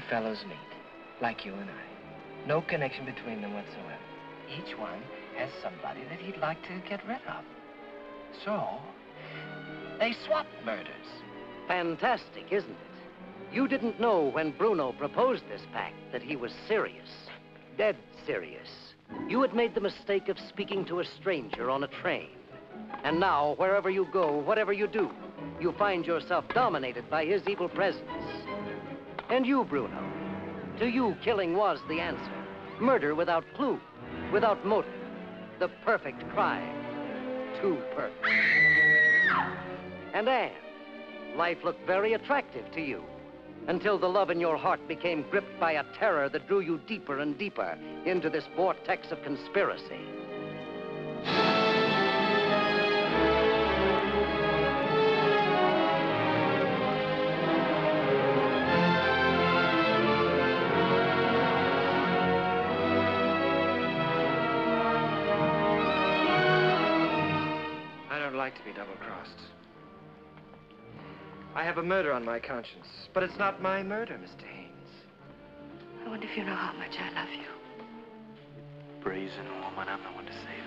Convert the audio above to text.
fellows meet, like you and I. No connection between them whatsoever. Each one has somebody that he'd like to get rid of. So, they swap murders. Fantastic, isn't it? You didn't know when Bruno proposed this pact that he was serious. Dead serious. You had made the mistake of speaking to a stranger on a train. And now, wherever you go, whatever you do, you find yourself dominated by his evil presence. And you, Bruno, to you, killing was the answer. Murder without clue, without motive. The perfect crime. Too perfect. And Anne, life looked very attractive to you, until the love in your heart became gripped by a terror that drew you deeper and deeper into this vortex of conspiracy. I don't like to be double-crossed. I have a murder on my conscience, but it's not my murder, Mr. Haynes. I wonder if you know how much I love you. Brazen woman, I'm the one to say